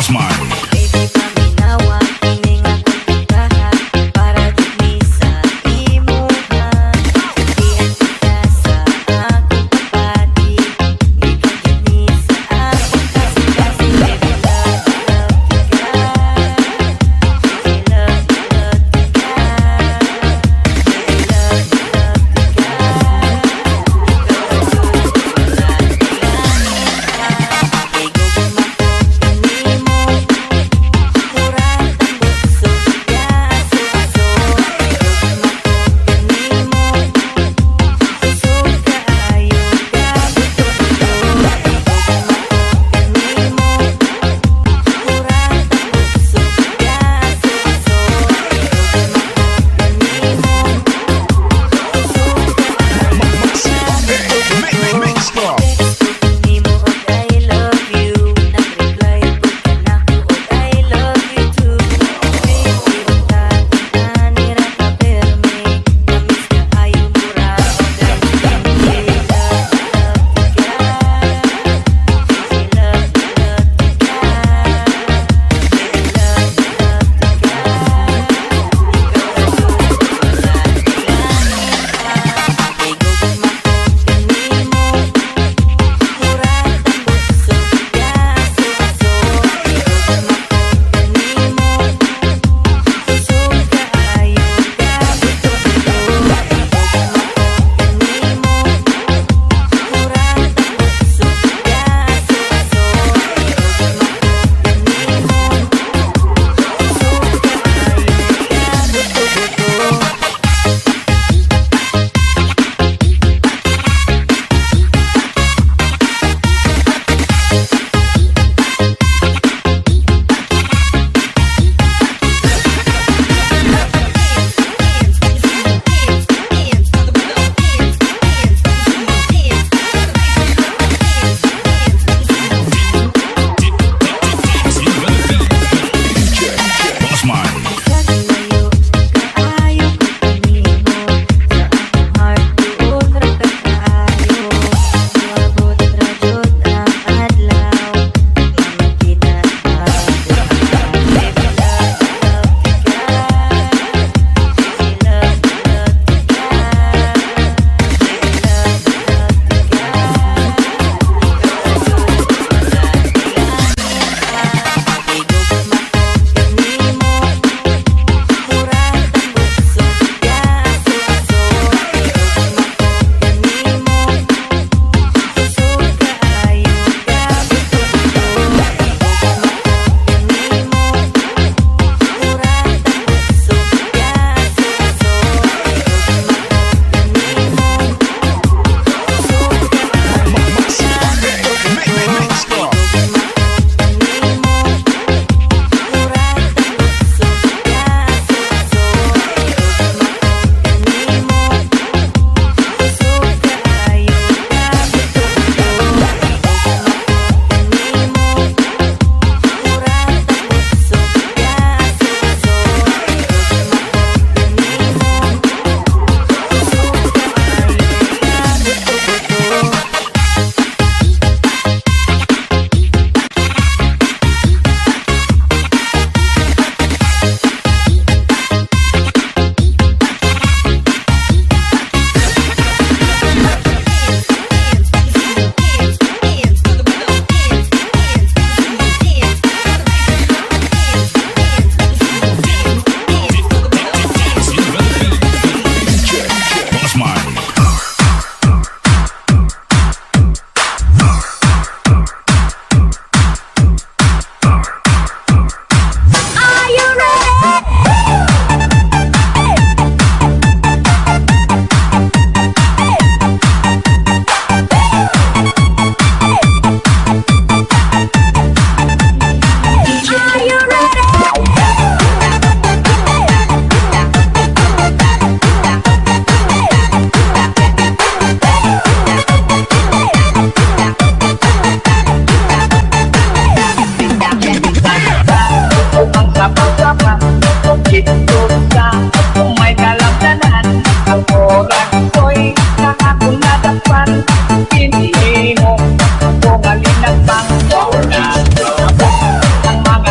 Ang mga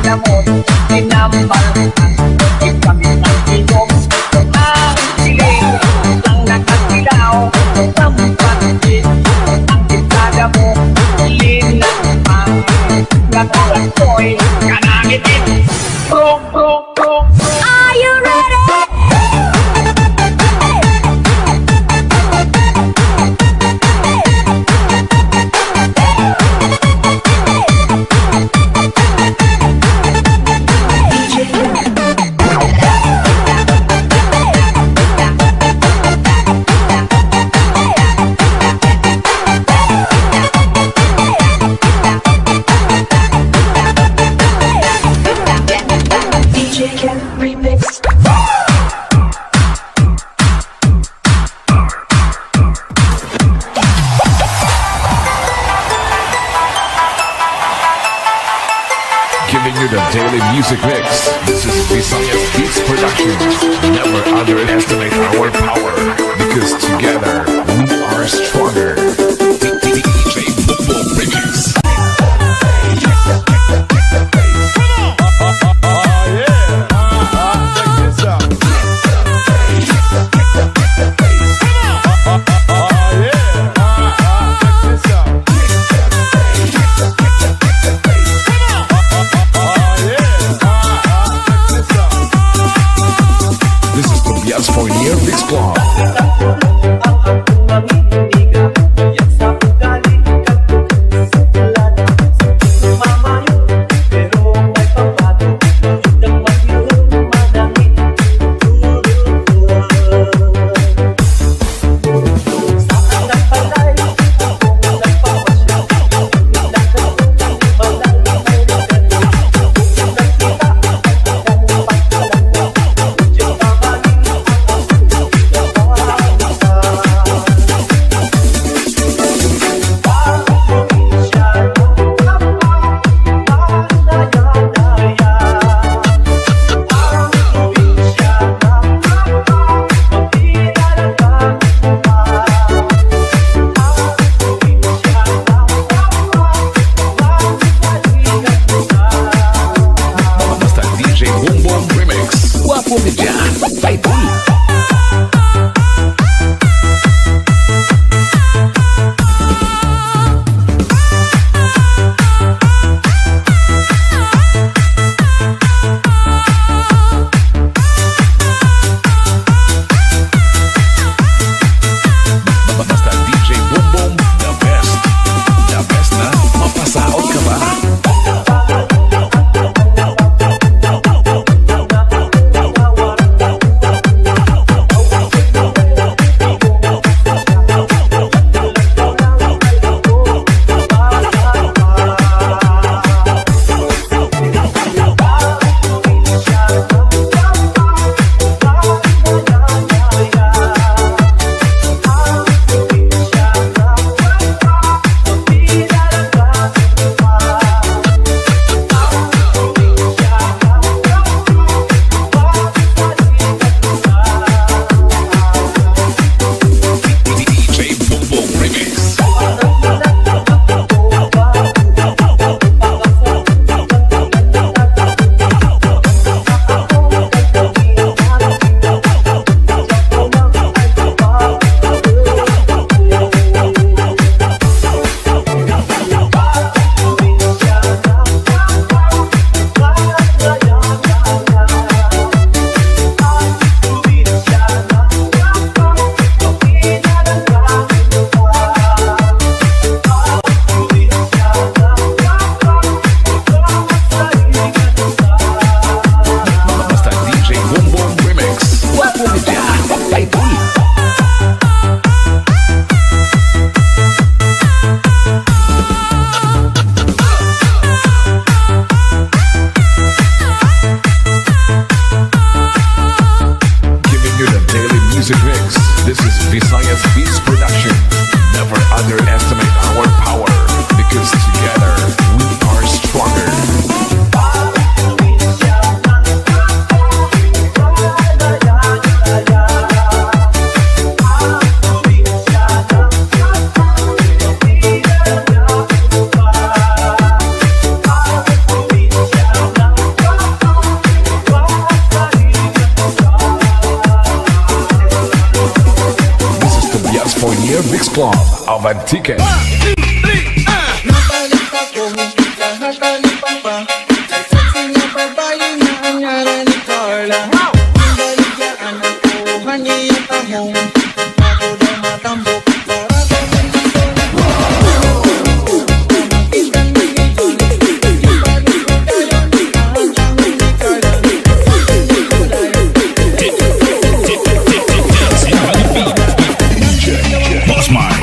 gamot, tinambal ang kami ng inom. Ang siling ang nakasilaw, sampatin ang isada mo, linapang natulang ko'y kanamitin. Brum, brum, brum, brum. Are you ready? Giving you the daily music mix. This is Bisaya Disco production. Never underestimate our power, because together we are stronger. DJ Football Remix. This is the Bias for Year Mix Club. Ang aking mamimiliga, have a ticket. Napalit ako, lahat alipan pa. Sa sexy na babae na ang ngalan ni Carla. Ang baligyan ang kuhan niya tahong. Ako daw matambok, para sa mundo na pamagitan ng ibang. Ibalik ko tayo ni ang tahong ni Carla. Hindi ko layo. Boss Mike.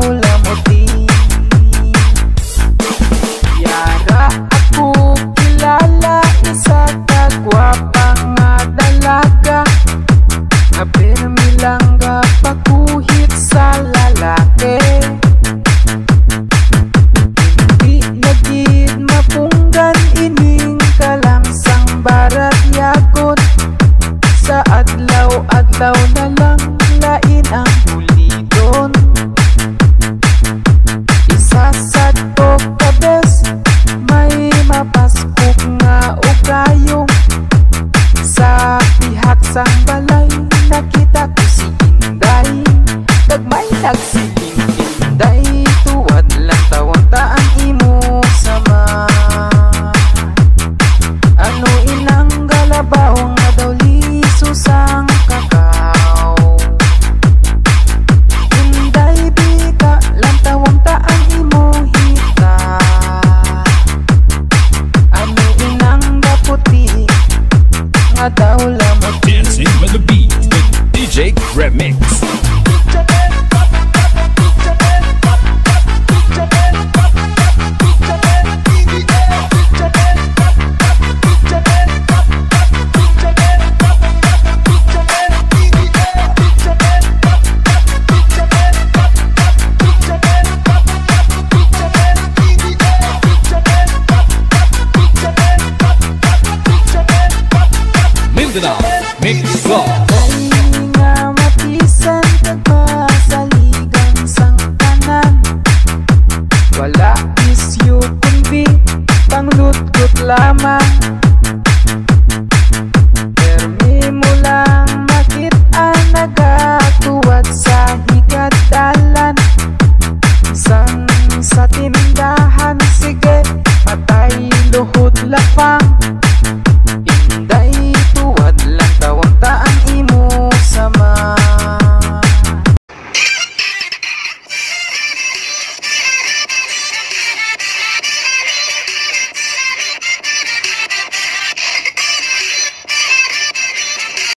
lamuti. Yara ako kilala, isa ka gwapang nga dalaga. Kapirmi lang ka pagkuhit sa lalaki. Di nagid mapunggan ining kalangsang barat yakot. Sa adlaw-adlaw na lang lain ang bulidon. Isasad ko kabes, may mapaskok nga ugayong. Sa pihak sang balay, nakita ko si Inday. Kag may nagsiging Inday, tuwad lang tawang taang imo sama. Ano inang galabaw nga daw lisusang kakao. Inday bika lang tawang taang imo hita. Ano inang daputi nga daw lamot. Dancing with the beat with DJ Remix. Mindanao Mix Club. Ay nga mapisan kag masaligan sang tanan. Wala isyu kundi panglutgot lamang. Permi mo lang makita nagatuwad sa higadalan. Isang sa tindahan, sige patay luhod lapang.